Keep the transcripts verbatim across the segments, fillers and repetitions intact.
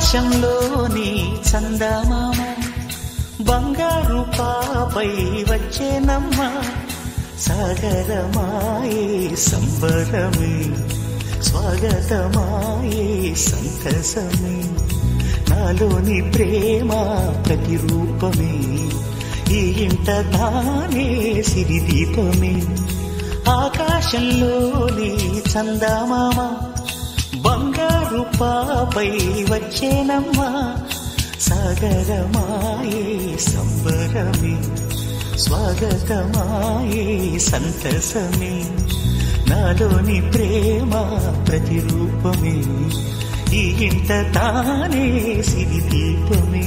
ఆకాశంలోని చందమామ బంగారు పాపై వచ్చేనమ్మ సాగరమాయే సంబరమే స్వాగతమాయే సంతసమే నాలోని ప్రేమ ప్రతిరూపమే ఈ ఇంట తానే సిరిదీపమే ఆకాశంలోని చందమామ బంగారు పాపై వచ్చేనమ్మ సాగరమాయే సంబరమే స్వాగతమాయే సంతసమే నాలోని ప్రేమ ప్రతిరూపమే ఈ ఇంట తానే సిరిదీపమే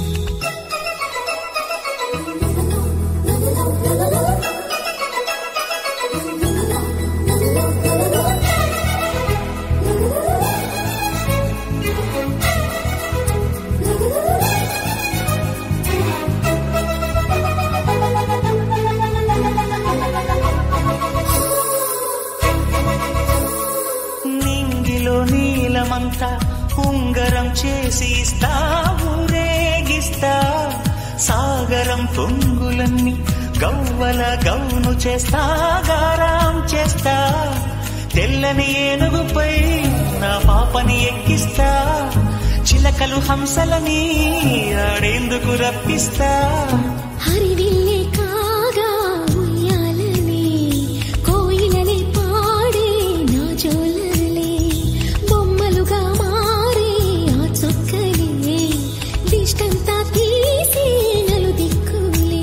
నీలమంతా ఉంగరం చేసి ఇస్తా ఊరేగిస్తా సాగరం పొంగులన్నీ గవ్వల గౌను చేస్తా గారాం చేస్తా తెల్లని ఏనుగుపై నా పాపని ఎక్కిస్తా చిలకలు హంసలని ఆడేందుకు రప్పిస్తా హరివిల్లే కాగా ఉయ్యాలని కోయిలనే పాడే నా జోలలే బొమ్మలుగా మారే ఆ చొక్కలే దిష్టంతా తీసి నలు దిక్కులే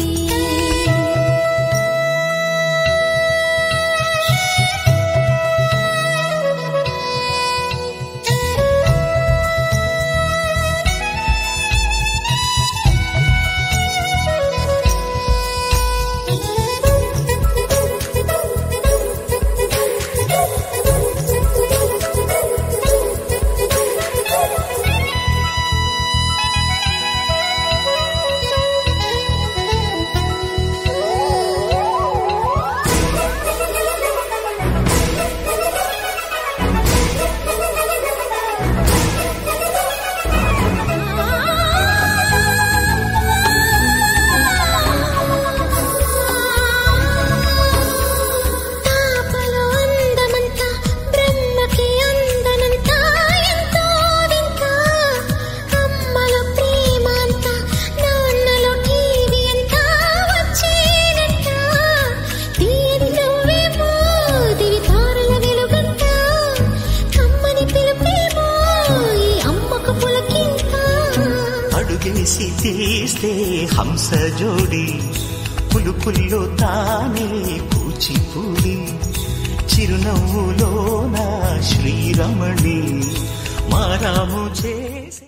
అడుగేసి తీస్తే హంస జోడి పులుపుల్లో తానే కూచిపూడి చిరునవ్వులోన శ్రీరమణి మారాము చేసి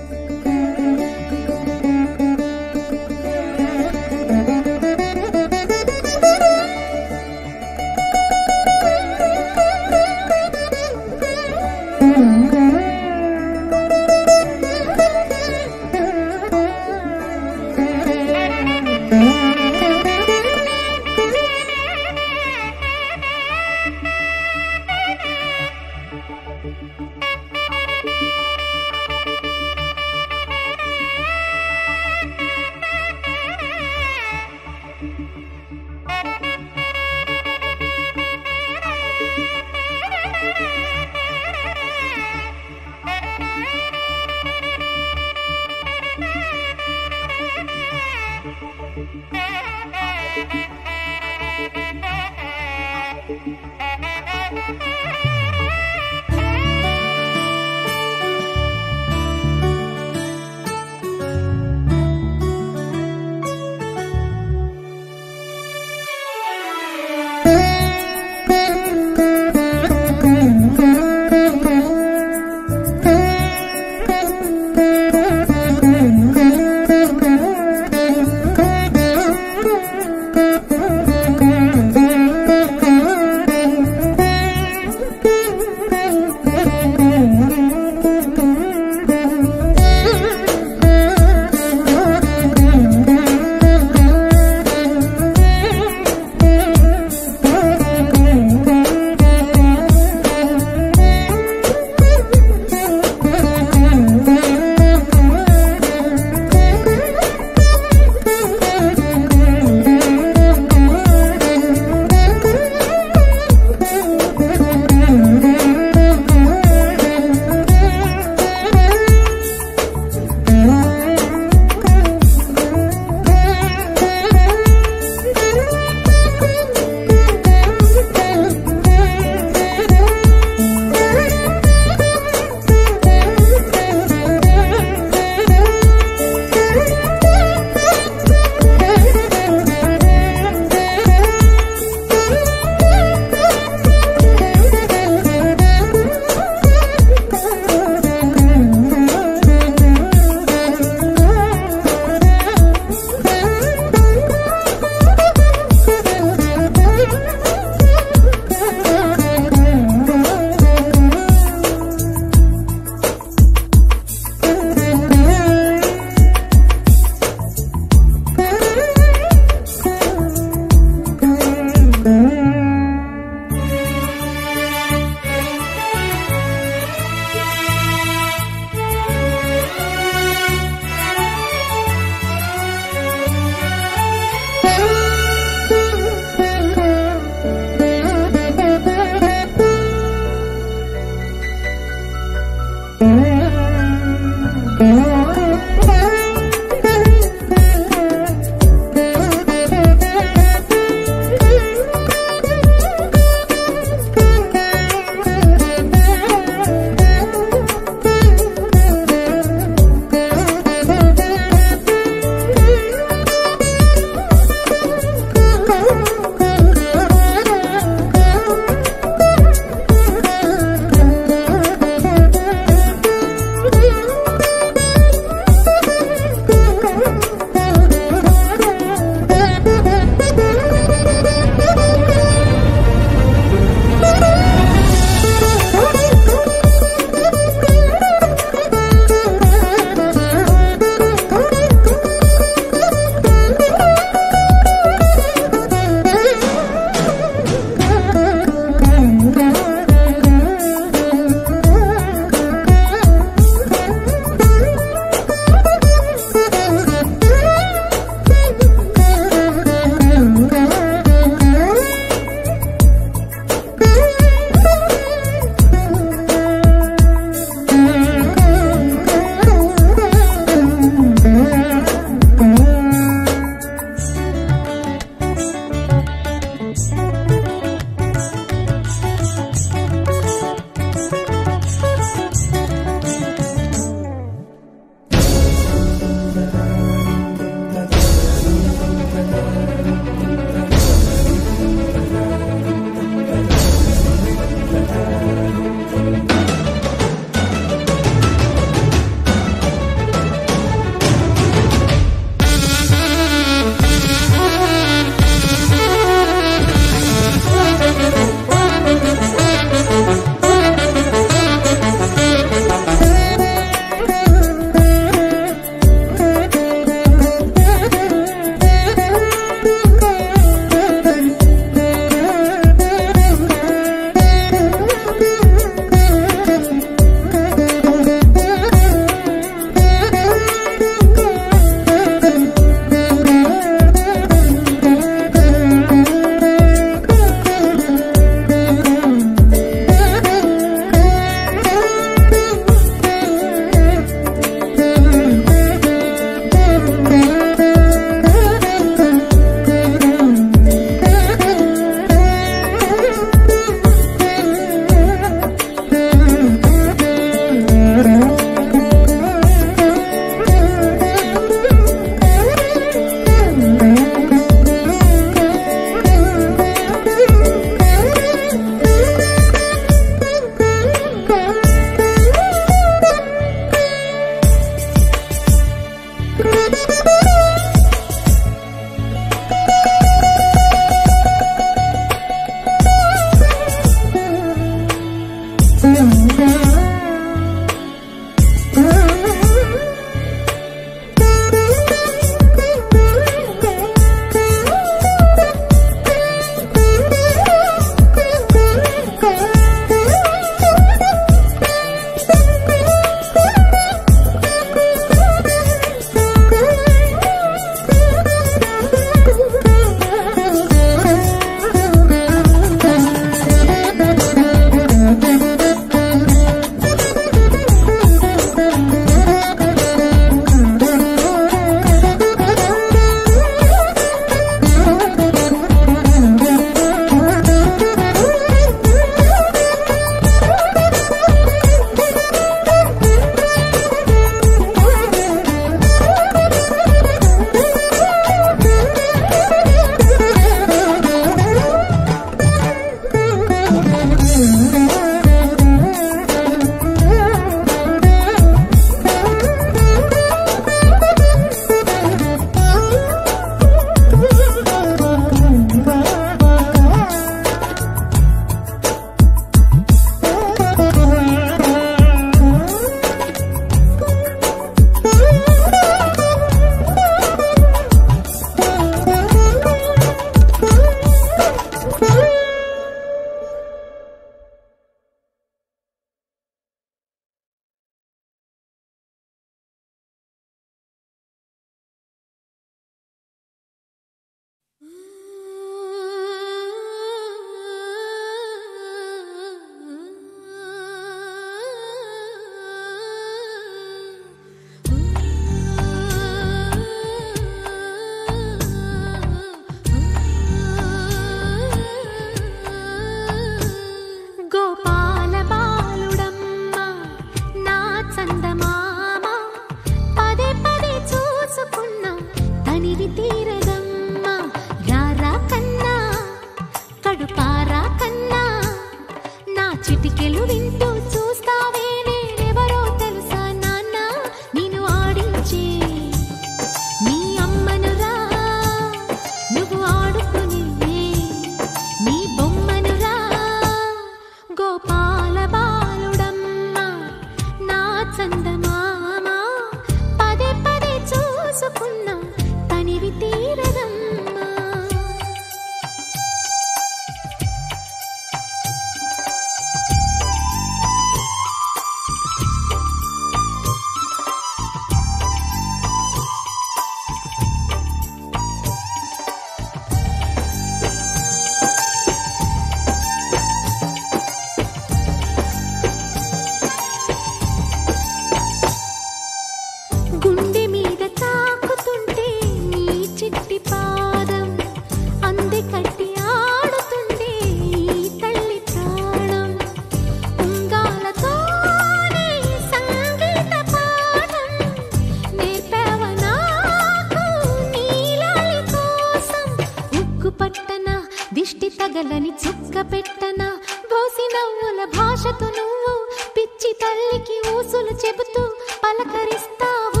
దిష్టి తగలని చుక్క పెట్టనా బోసి నవ్వుల భాషతో నువ్వు పిచ్చి తల్లికి ఊసులు చెబుతూ పలకరిస్తావు.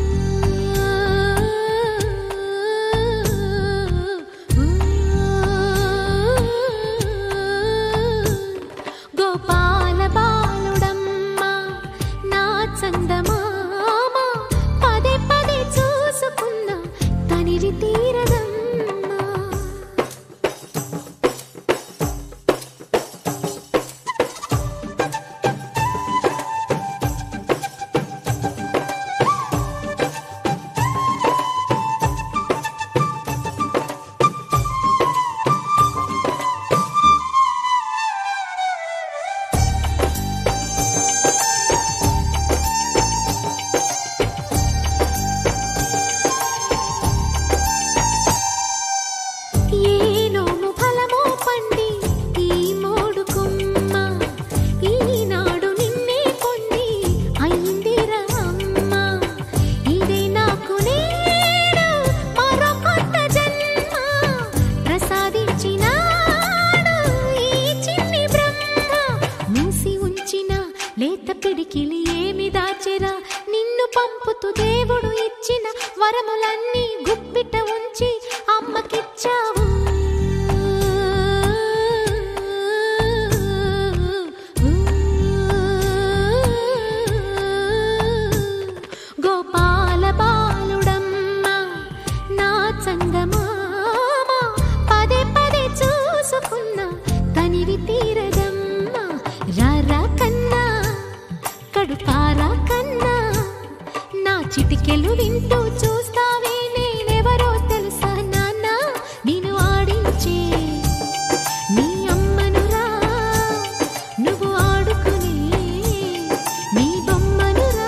గోపాల బాలుడమ్మ నా చందమామ పదే పదే చూసుకున్న తనివి తీరదమ్మ. లేత పిడికిలి ఏమి దాచెరా నిన్ను పంపుతూ దేవుడు ఇచ్చిన వరములన్నీ గుప్పిట ఉంచి అమ్మకిచ్చావు. గోపాల బాలుడమ్మ నా చందమామ పదే పదే చూసుకున్న తనివి తీరదమ్మ. రారా కన్నా కడుపారా కన్నా నా చిటికెలు వింటూ చూస్తావే నేనెవరో తెలుసా నాన్న నేను ఆడించే నీ అమ్మనురా నువ్వు ఆడుకునే నీ బొమ్మనురా.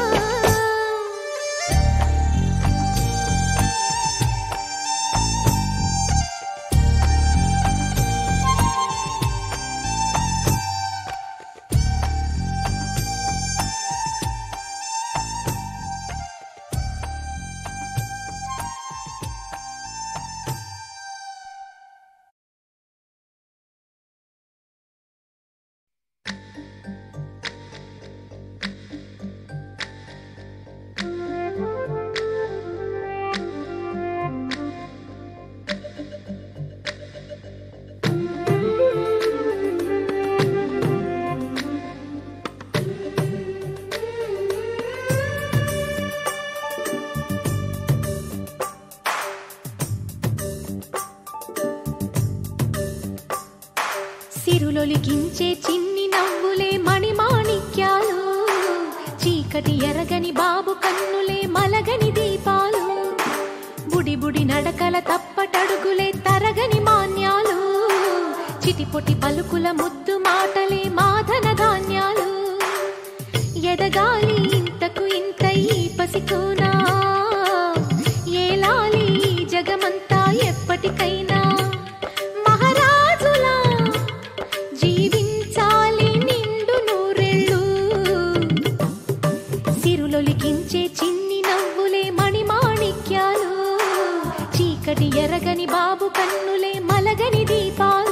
సిరులొలికించే చిన్ని నవ్వులే మణిమాణిక్యాలు చీకటి ఎరగని బాబు కన్నులే మలగని దీపాలు బుడి బుడి నడకల తప్పటడుగులే తరగని మాన్యాలు చిటిపొటి పలుకుల ముద్దు మాటలే మాధన ధాన్యాలు ఎదగాలి ఇంతకు ఇంత ఈ పసికోనా ఏలాలి జగమంతా ఎప్పటికైనా మహారాజులా జీవించాలి నిండు నూరెళ్ళు. సిరులొలికించే చిన్ని నవ్వులే మణిమాణిక్యాలు చీకటి ఎరగని బాబు కన్నులే మలగని దీపాలు.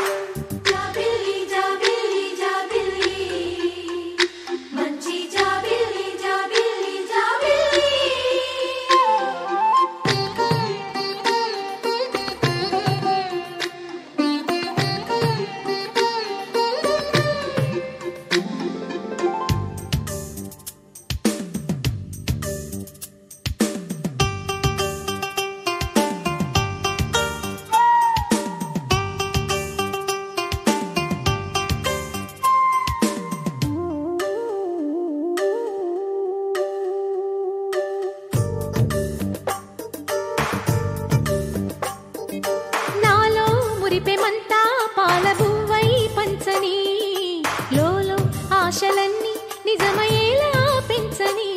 ఆశలన్నీ నిజమయ్యేలా పెంచని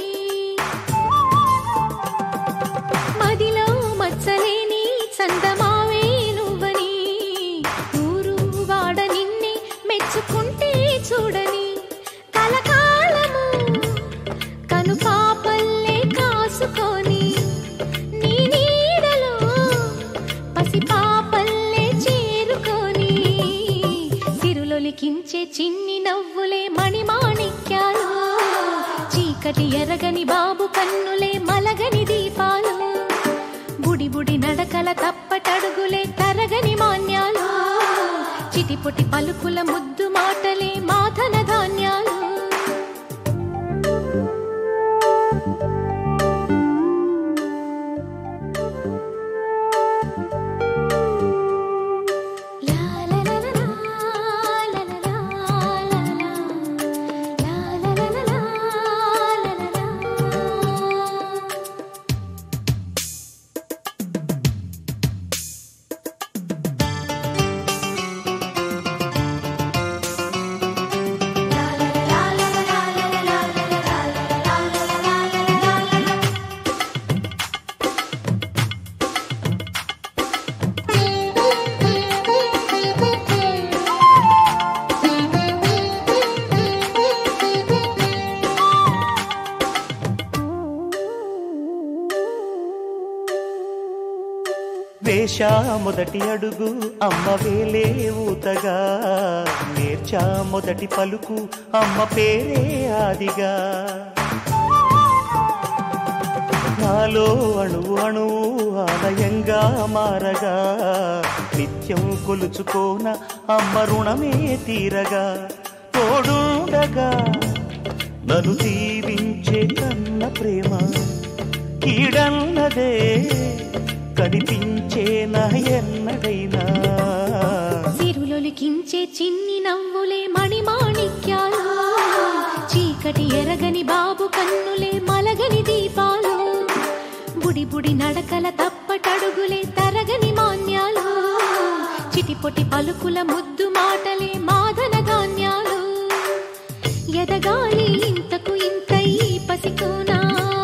మదిలో మచ్చలేని చందమావే నువ్వని ఊరు వాడ నిన్నే మెచ్చుకుంటే చూడని కలకాలము కను పాపల్లే కాసుకొని నీ నీడలో పసి పాపల్లే చేరుకో మొదలించే చిన్ని నవ్వులే మణిమాణిక్యాలు చీకటి ఎరగని బాబు కన్నులే మలగని దీపాలు బుడి బుడి నడకల తప్పటడుగులే తరగని మాన్యాలు చిటిపొటి పలుకుల ముద్దు మాటలే మాధన ధాన్యాలు వేశా మొదటి అడుగు అమ్మ వేలే ఊతగా నేర్చా మొదటి పలుకు అమ్మ పేరే ఆదిగా నాలో అణువు అణువు ఆలయంగా మారగా నిత్యం కొలుచుకోన అమ్మ రుణమే తీరగా తోడుండగా నన్ను దీవించే కన్న ప్రేమ కీడన్నదే కనిపించేనా ఎన్నడైనా సిరులొలికించే చిన్ని నవ్వులే మణిమాణిక్యాలు చీకటి ఎరగని బాబు కన్నులే మలగని దీపాలు బుడి బుడి నడకల తప్పటడుగులే తరగని మాన్యాలు చిటిపొటి పలుకుల ముద్దు మాటలే మాధన ధాన్యాలు ఎదగాలి ఇంతకు ఇంతై పసికోనా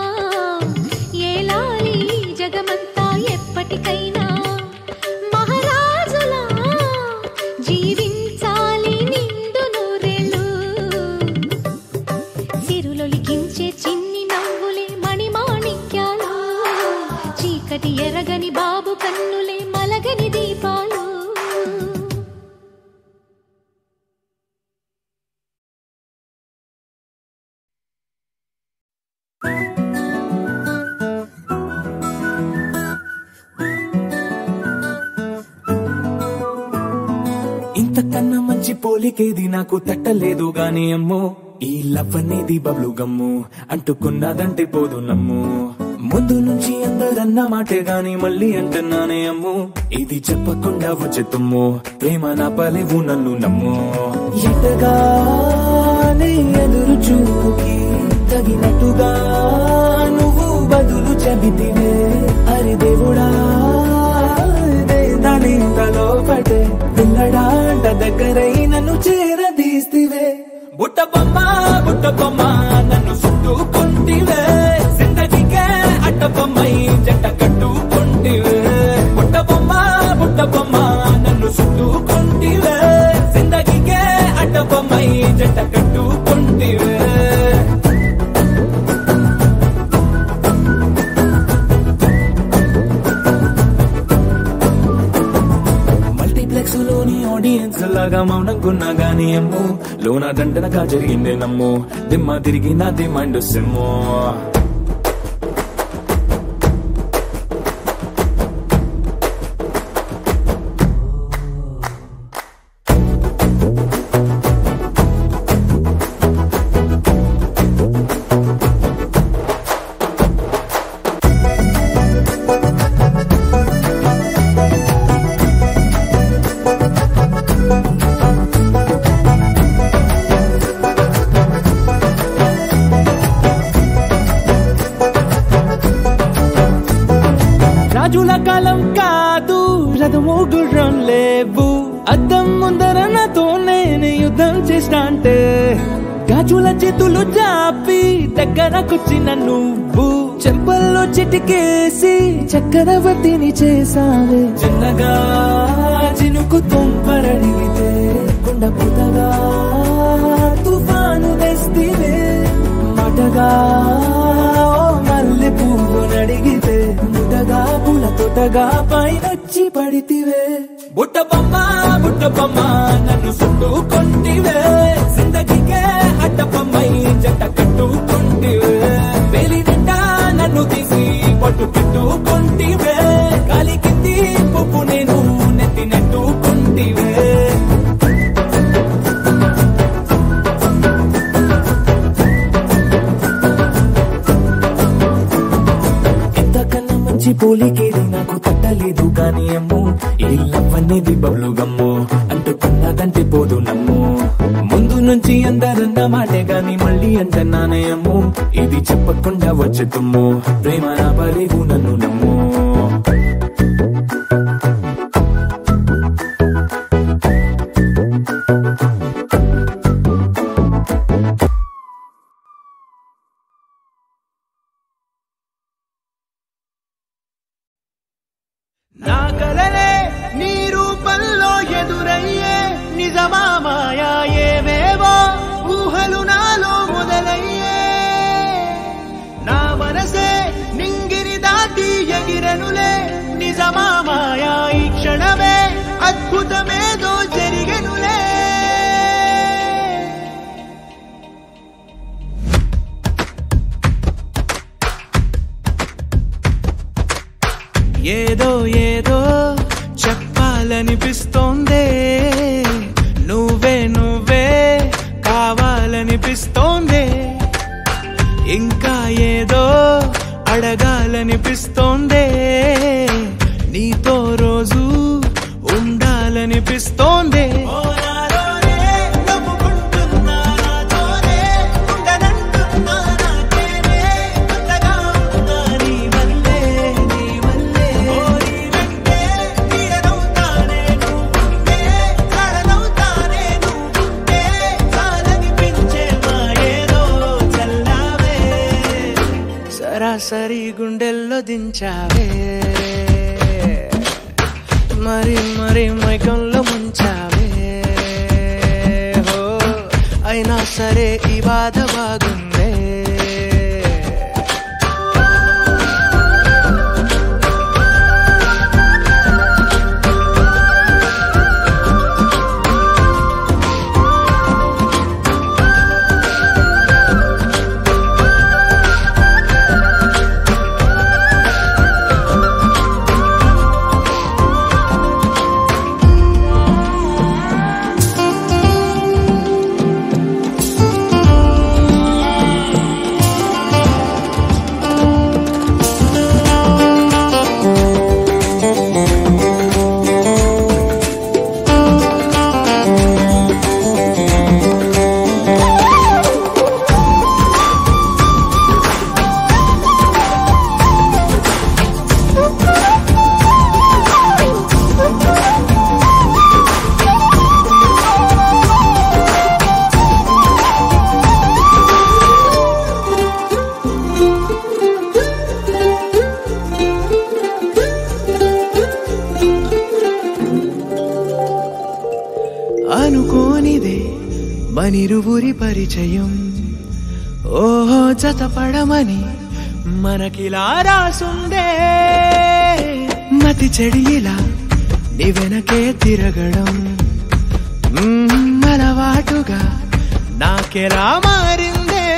ఏలాలి జగమంతా ఎప్పటికైనా మహారాజులా జీవించాలి నిండు నూరేళ్ళు సిరులొలికించే చిన్ని నవ్వులే మణిమాణిక్యాలు చీకటి ఎరగని బాబు కన్నులే మలగని దీపాలు ఇంతకన్నా మంచి పోలికేది నాకు తట్టలేదు గాని అమ్మో ఈ లవ్ అనేది బబ్లు గమ్ము అంటుకున్నదంటే పోదు నమ్ము ముందు నుంచి అందరన్న మాటే గాని మళ్ళీ అంటున్నానే అమ్ము ఇది చెప్పకుండా వచ్చే తుమ్ము ప్రేమ నా పలేవు నన్ను నమ్ము ఎటగానే ఎదురు చూకి తగినట్టుగా నువ్వు బదులు చెబితివే అరే దేవుడా తలో పడే పిల్లడాంట దగ్గరై నన్ను చేరదీస్తివే బుట్ట బొమ్మ బుట్ట బొమ్మ నన్ను చుట్టుకుంటివే జిందగీకే అట్ట బొమ్మై జంట కట్టుకుంటివే బుట్ట బొమ్మ బుట్ట బొమ్మ నన్ను చుట్టుకుంటివే జిందగీకే అట్ట బొమ్మై జంట కట్టుకుంటివే ఆడియన్స్ లాగా మౌనంకున్నా గానీ అమ్ము లోన దండనగా జరిగిందే నమ్ము దిమ్మ తిరిగి నా దిమ్మండు సిమ్ము రాజుల కాలం కాదు రథము గుర్రం లేవు అద్దం ముందర నాతో నేను యుద్ధం చేస్తా అంటే గాజుల చేతులు చాపి దగ్గరకొచ్చిన నువ్వు చెంపల్లో చిటికేసి చక్రవర్తిని చేసావే చిన్నగా చినుకు తుంపరడిగితే కొండ పుతగా తుఫాను తెస్తివే మాటగా మల్లె పువ్వు నడిగితే ముటగా పుల తొటగా పైనొచ్చి పడితివే బుట్ట బొమ్మ బుట్ట బొమ్మ నన్ను చుట్టుకుంటివే లాంటివే. ఇంతకన్నా మంచి పోలికేది నాకు తట్టలేదు కానీ అమ్మో ఈ లవ్ అనేది బబ్లు గమ్ము అంటుకున్నదంటే పోదు నమ్ము. ముందు నుంచి అందరన్న మాటే గాని మళ్ళీ అంటున్నానే అమ్ము ఇది చెప్పకుండా వచ్చే తుమ్ము ప్రేమ రాబలేవు నన్ను నమ్ము. నా కలలే నీ రూపంలో ఎదురయ్యే నిజమా మాయా ఏవేవో ఊహలు నాలో మొదలయ్యే. నా మనసే నింగిని దాటి ఎగిరనులే నిజమా మాయా ఈ క్షణమే అద్భుతమేదో జరిగెనులే. ఏదో ఏదో చెప్పాలనిపిస్తోందే నువ్వే నువ్వే కావాలనిపిస్తోందే ఇంకా ఏదో అడగాలనిపిస్తోందే నీతో రోజు ఉండాలనిపిస్తోందే. సరాసరి గుండెల్లో దించావే మరి మరి మైకంలో ముంచావే. హో అయినా సరే ఈ బాధ బాగుందే. అనుకోనిదే మనిరువురి పరిచయం ఓహో జతపడమని మనకిలా రాసుందే. మతి చెడిలా నీ వెనకే తిరగడం అలవాటుగా నాకెలా మారిందే.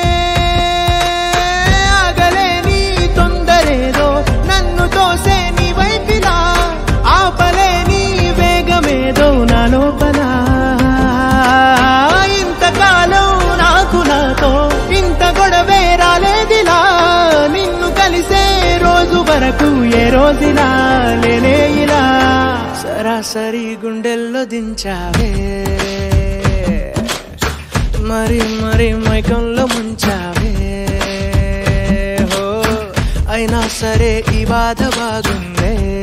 ఆగలే నీ తొందరేదో నన్ను తోసే నీ వైపిలా ఆపలే నీ వేగమేదో నా లోపల. ఇంతకాలం నాకు నాతో ఇంత గొడవే రాలేదిలా నిన్ను కలిసే రోజు వరకు ఏ రోజులా లేనే ఇలా. సరాసరి గుండెల్లో దించావే మరి మరి మైకంలో ముంచావే. హో అయినా సరే ఈ బాధ బాగుందే.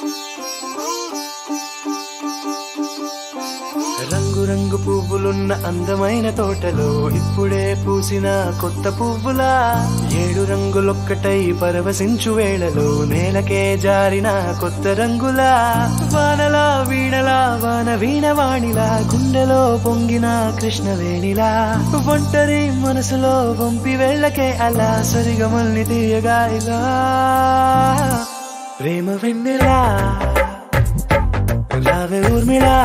రంగు రంగు పువ్వులున్న అందమైన తోటలో ఇప్పుడే పూసిన కొత్త పువ్వులా ఏడు రంగులొక్కటై పరవశించు వేళలో నేలకే జారిన కొత్త రంగులా వానలా వీణలా వాన వీణవాణిలా గుండెలో పొంగిన కృష్ణవేణిలా ఒంటరి మనసులో వంపి వెళ్ళకే అలా సరిగమల్ని తీయగా ఇలా ప్రేమ వెన్నెలా రావే ఊర్మిళా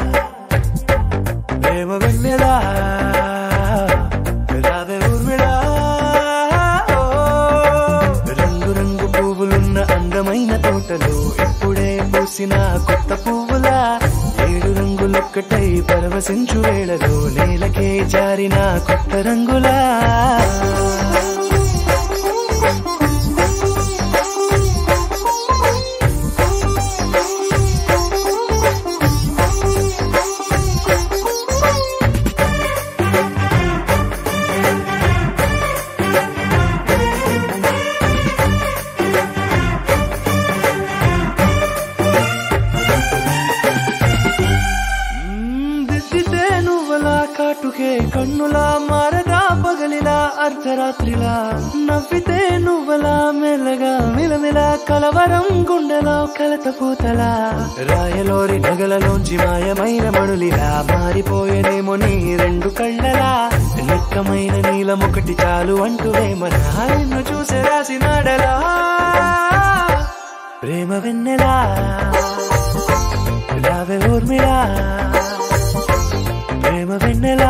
ప్రేమ వెన్నెలా రావే ఊర్మిళా రంగు రంగు పువ్వులున్న అందమైన తోటలో ఇప్పుడే పూసిన కొత్త పువ్వులా ఏడు రంగులొక్కటై పరవశించు వేళలో నేలకే జారిన కొత్త రంగులా కన్నులా మారదా పగలిలా అర్ధరాత్రిలా నవ్వితే నువ్వలా మెల్లగా మిలమిలా కలవరం గుండెలో కలత పూతలా రాయలోరి నగలలోంచి మాయమైన మణులిలా మారిపోయేనేమో నీ రెండు కళ్ళలా నిక్కమైన నీలమొకటి చాలు అంటూ వేమన నిన్ను చూసే రాసినాడలా ప్రేమ వెన్నెలా రావే ఊర్మిళా ప్రేమ వెన్నెలా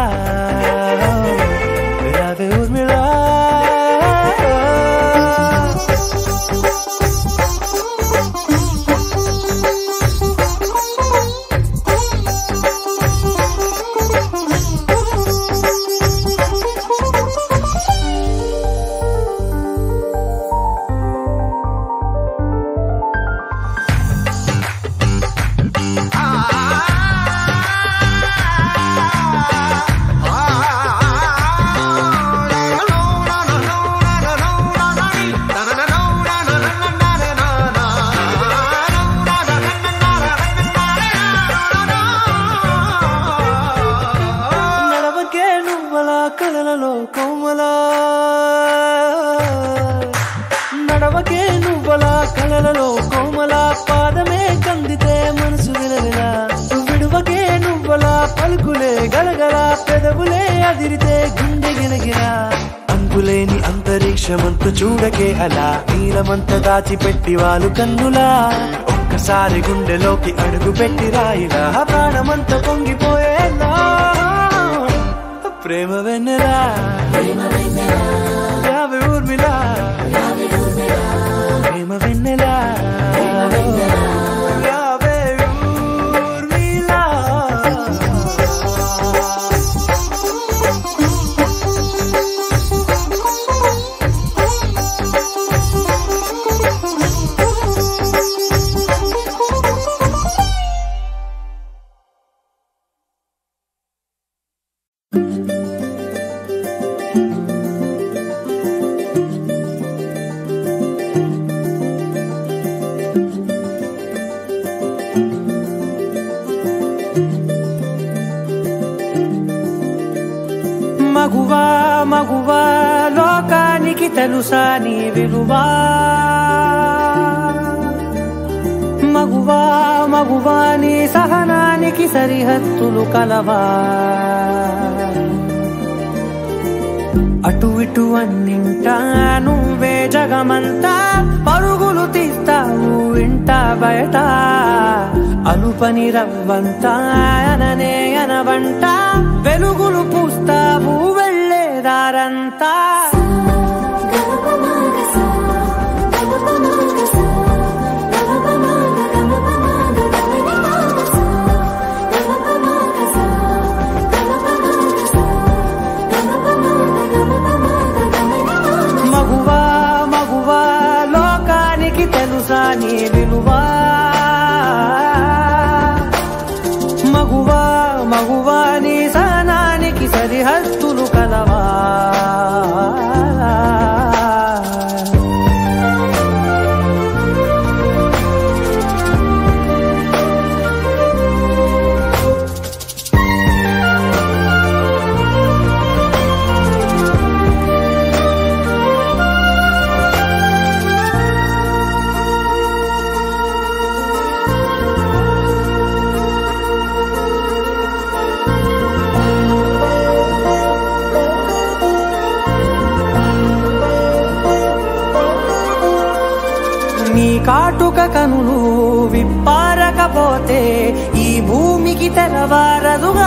రావే ఊర్మిళా కలలలో కోమలా నడవకే నువ్వలా కలలలో కోమలా పాదమే కందితే మనసు విలవిలా విడువకే నువ్వలా పలుకులే గలగల పెదవులే అదిరితే గుండె గిలగిలా అంతులేని అంతరిక్షమంత చూడకే అలా నీలమంత దాచిపెట్టి వాళ్ళు కన్నులా ఒక్కసారి గుండెలోకి అడుగు పెట్టి రాయిలా ప్రాణమంత పొంగిపోయేలా ప్రేమ వెన్నెలా రావే ఊర్మిళా ప్రేమ వెన్నెలా రావే ఊర్మిళా మగువా మగువా లోకానికి తెలుసా నీ విలువా మగువా మగువా నీ సహనానికి సరిహద్దులు కలవా అటు ఇటు అన్నింటా నువ్వే జగమంతా పరుగులు తీస్తావు ఇంట బయట అలుపని రవ్వంతా అననే అనవంట వెలుగులు పూస్తావు వెళ్ళేదారంతా మగువా మగువా లోకానికి తెలుసా నీ విలువా మగువా మగువా నీ సహనానికి సరిహద్దులు కలవా కాటుక కనులు విప్పారకపోతే ఈ భూమికి తెలవారదుగా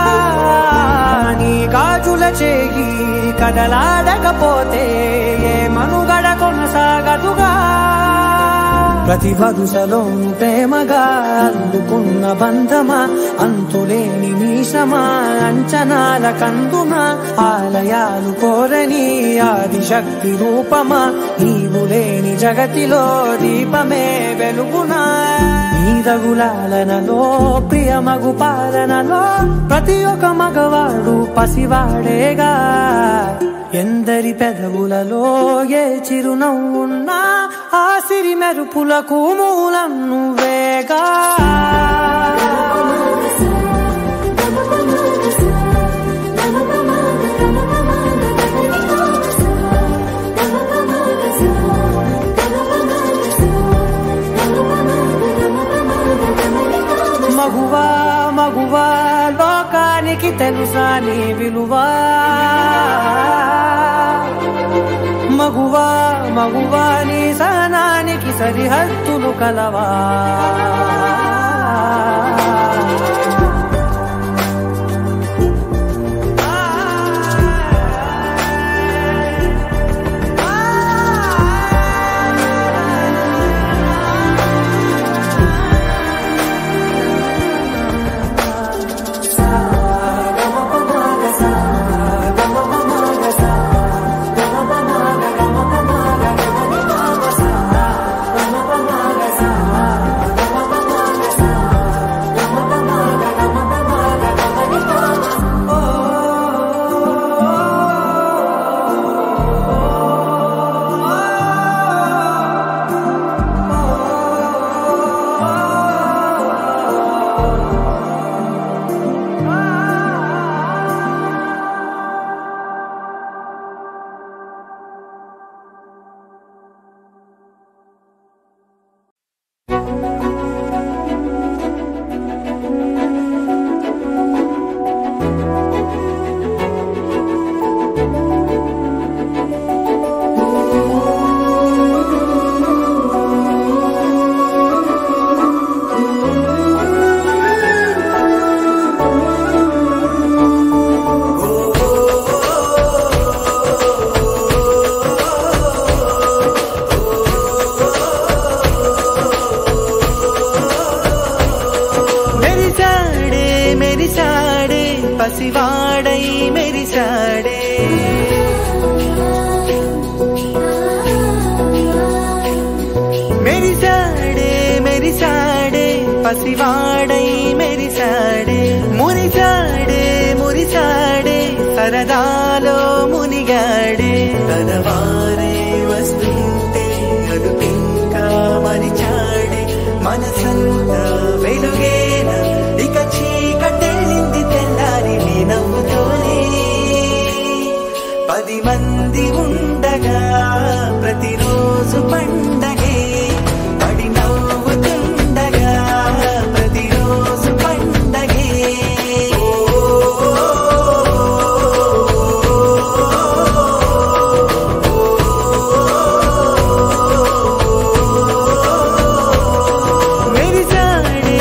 నీ గాజుల చేయి కదలాడకపోతే ఏ మనుగడ కొనసాగదుగా ప్రతి వరుసలోను ప్రేమగా అల్లుకున్న బంధమా అంతులేని మీసమా అంచనాల కందున ఆలయాలు కోరని ఆదిశక్తి రూపమా నీవు లేని జగతిలో దీపమే వెలుగునా నీ రఘులాలనలో ప్రియమగు పాలనలో ప్రతి ఒక్క మగవాడు పసివాడేగా ఎందరి పెదవులలో ఏ చిరునవ్వున్నా ఆ సిరి మెరుపులకు మూలం నువ్వేగా మగువా మగువా లోకానికి తెలుసా నీ విలువా మగువా మగువా నీ సహనానికి సరిహద్దులు కలవా పసివాడై మెరిసాడే మెరిసాడే మెరిసాడే పసివాడై మెరిసాడే మురిసాడే మురిసాడే సరదాలో మునిగాడే తనవారే వస్తుంటే అదుపింకా మరిచాడే మనసంతా వెలుగేన ఇక చీకటెళ్ళింది తెల్లారి నీ నవ్వుతోనే పది మంది ఉండగా ప్రతిరోజు పండగే పడి నవ్వుతుండగా ప్రతిరోజు పండగే మెరిసాడే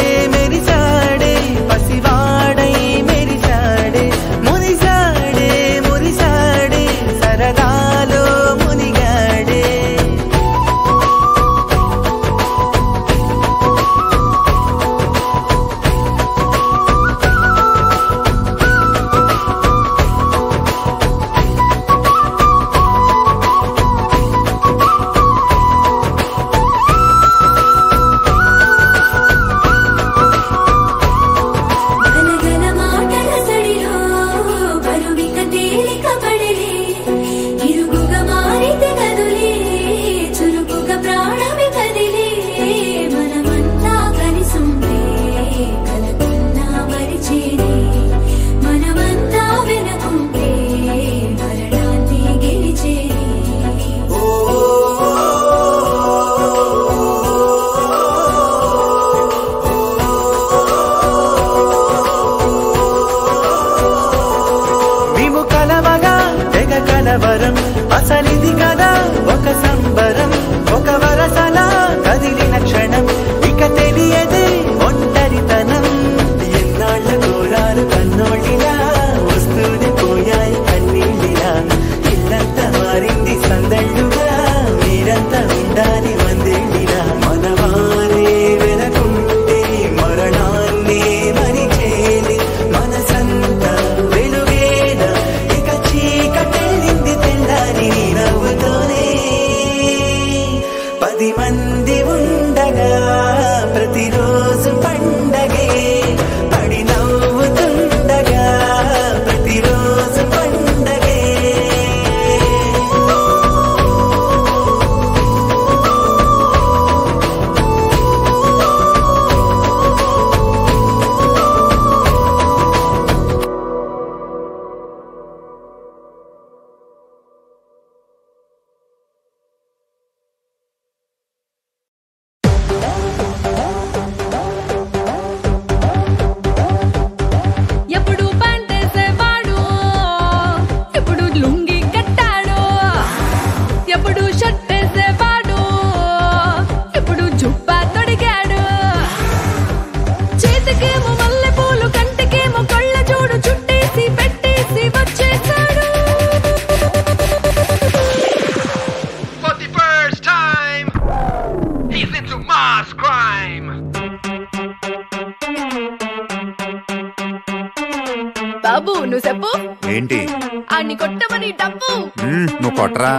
బాబు నువ్వు చెప్పు ఏంటి అన్ని కొట్టమని డబ్బు మ్మ్, నువ్వు కొట్టరా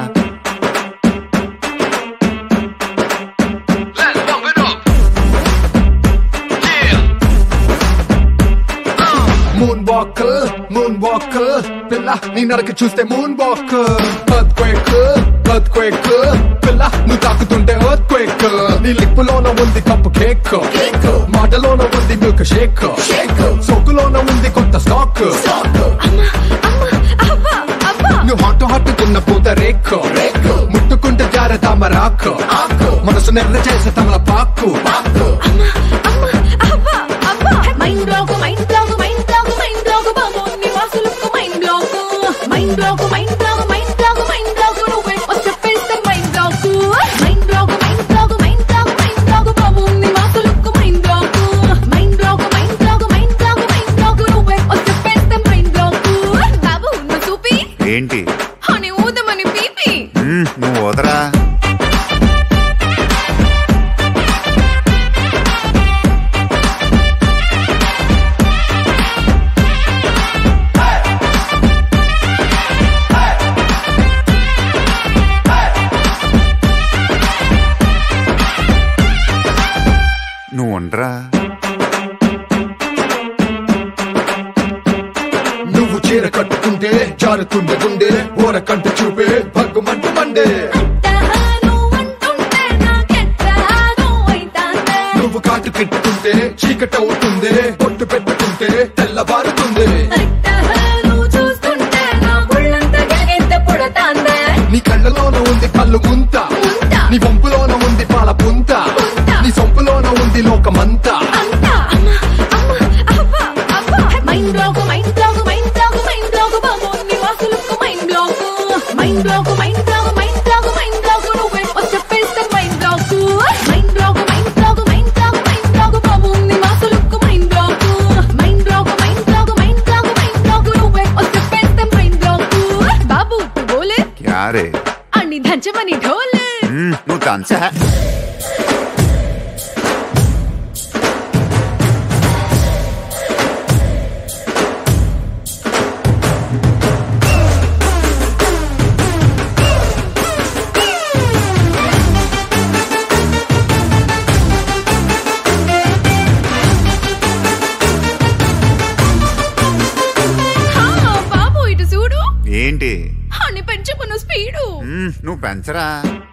మూన్ వాకర్ మూన్ వాకర్ పిల్ల నీ నరక చూస్తే moon walker earthquake earthquake పిల్ల నువ్వు తాకుతుంటే ఎర్త్ క్వేక్ నీ లిప్పులోన ఉంది కప్పు కేక్ మాటలోన ఉంది మిల్క్ షేక్ సోకులోన ఉంది కొత్త స్టాక్ నువ్వు హాట్ హాట్ కున్న పూత రేక్ ముట్టుకుంటే జార తామరాకు మనసు నెర్ర చేసే తమల పాకు mind block mind block mind block mind block బాబు నీ వాసులకు mind block mind block mind block mind block mind block నువ్వే వచ్చేస్తే mind block mind block mind block mind block mind block బాబు నీ వాసులకు mind block mind block mind block mind block mind block నువ్వే వచ్చేస్తే మైండ్ బ్లాక్ బాబు నువ్వు చూపి ఏంటి అని ఊదమని పీపి మ్మ్, నువ్వు వదరా నువ్వు ఉండరా నువ్వు చీర కట్టుకుంటే జారుతుండే గుండె ఓర కంట చూపే భగ్గుమంటు మండే నువ్వు కాటు కెట్టుకుంటే చీకట అవుతుంది పొట్టు పెట్టుకుంటే తెల్లబారుతుంది నీ కళ్ళలోన ఉంది కళ్ళు ముంత నీ వంపులోన ఉంది పాల పుంత నీ సొంపులోన ఉంది లోకమంతా mind block mind block mind block mind block బాబు నీ వాసులకు mind block mind block mind block mind block mind block నువ్వే వచ్చేస్తే mind block mind block mind block mind block mind block బాబు నీ వాసులకు mind block mind block mind block mind block mind block నువ్వే వచ్చేస్తే మైండ్ బ్లాక్ బాబు తు బోలే క్యా రే అన్ని దంచమని ఢోలే మ్మ్, నువ్వు దంచా బాబు ఇటు చూడు ఏంటి అని పెంచుకున్న స్పీడు మ్మ్, నువ్వు పెంచరా